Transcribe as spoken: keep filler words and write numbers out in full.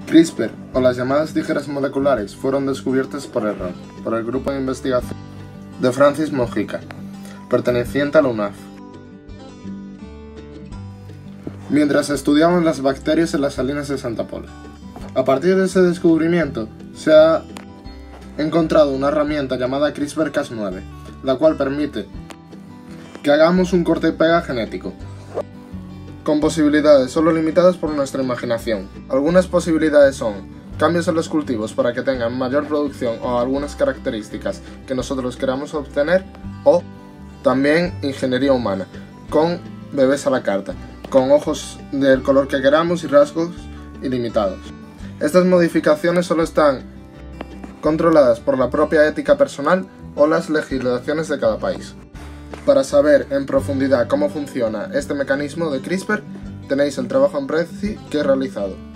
CRISPR, o las llamadas tijeras moleculares, fueron descubiertas por error por el grupo de investigación de Francis Mojica, perteneciente a la UNAF, mientras estudiaban las bacterias en las salinas de Santa Pola. A partir de ese descubrimiento, se ha encontrado una herramienta llamada CRISPR Cas nueve, la cual permite que hagamos un corte y pega genético, con posibilidades solo limitadas por nuestra imaginación. Algunas posibilidades son cambios en los cultivos para que tengan mayor producción o algunas características que nosotros queramos obtener, o también ingeniería humana, con bebés a la carta, con ojos del color que queramos y rasgos ilimitados. Estas modificaciones solo están controladas por la propia ética personal o las legislaciones de cada país. Para saber en profundidad cómo funciona este mecanismo de CRISPR, tenéis el trabajo en Prezi que he realizado.